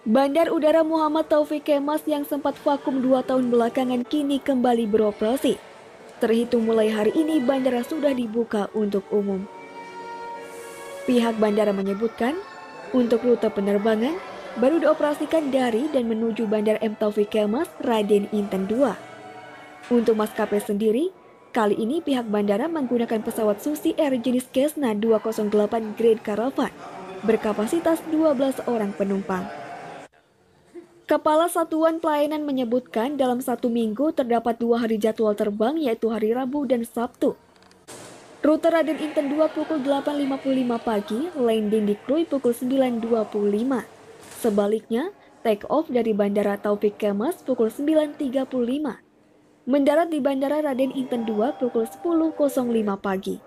Bandar Udara Muhammad Taufik Kemas yang sempat vakum 2 tahun belakangan kini kembali beroperasi. Terhitung mulai hari ini, bandara sudah dibuka untuk umum. Pihak bandara menyebutkan, untuk rute penerbangan baru dioperasikan dari dan menuju Bandar M. Taufik Kemas Raden Inten II. Untuk maskapai sendiri, kali ini pihak bandara menggunakan pesawat Susi Air jenis Cessna 208 Grade Caravan berkapasitas 12 orang penumpang. Kepala Satuan Pelayanan menyebutkan dalam 1 minggu terdapat 2 hari jadwal terbang yaitu hari Rabu dan Sabtu. Rute Raden Inten II pukul 8.55 pagi, landing di Krui pukul 9.25. Sebaliknya, take off dari Bandara Taufik Kemas pukul 9.35. Mendarat di Bandara Raden Inten II pukul 10.05 pagi.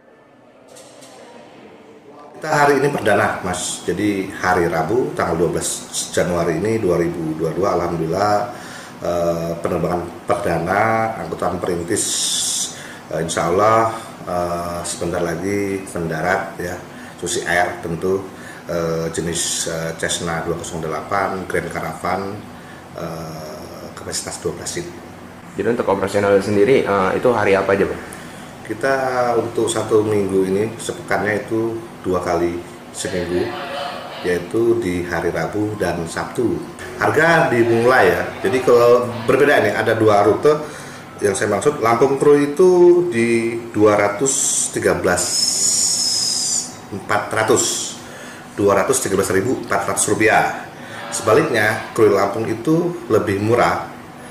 Kita hari ini perdana, Mas. Jadi hari Rabu tanggal 12 Januari ini 2022, alhamdulillah penerbangan perdana angkutan perintis insya Allah sebentar lagi mendarat ya. Susi Air tentu jenis Cessna 208 Grand Caravan kapasitas 12 seat. Jadi untuk operasional sendiri itu hari apa aja, Pak? Kita untuk 1 minggu ini sepekannya itu 2 kali seminggu, yaitu di hari Rabu dan Sabtu. Harga dimulai ya, jadi kalau berbeda nih, ada 2 rute yang saya maksud. Lampung Krui itu di 213.400 rupiah. Sebaliknya Krui Lampung itu lebih murah,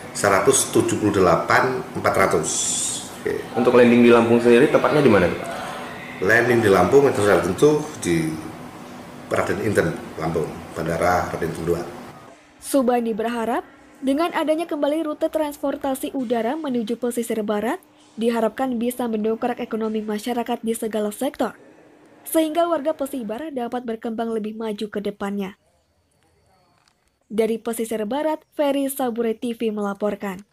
178.400. Oke. Untuk landing di Lampung sendiri tepatnya di mana? Landing di Lampung itu sudah tentu di Raden Inten Lampung, Bandara Raden Inten II. Subandi berharap dengan adanya kembali rute transportasi udara menuju pesisir barat, diharapkan bisa mendongkrak ekonomi masyarakat di segala sektor, sehingga warga Pesibar dapat berkembang lebih maju ke depannya. Dari pesisir barat, Ferry Sabure TV melaporkan.